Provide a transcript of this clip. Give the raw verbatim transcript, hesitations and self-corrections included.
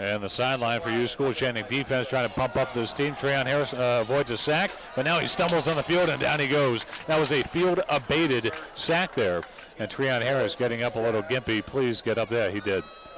And the sideline for U School Channing defense trying to pump up this team. Treon Harris uh, avoids a sack, but now he stumbles on the field and down he goes. That was a field abated sack there. And Treon Harris getting up a little gimpy. Please get up there. He did.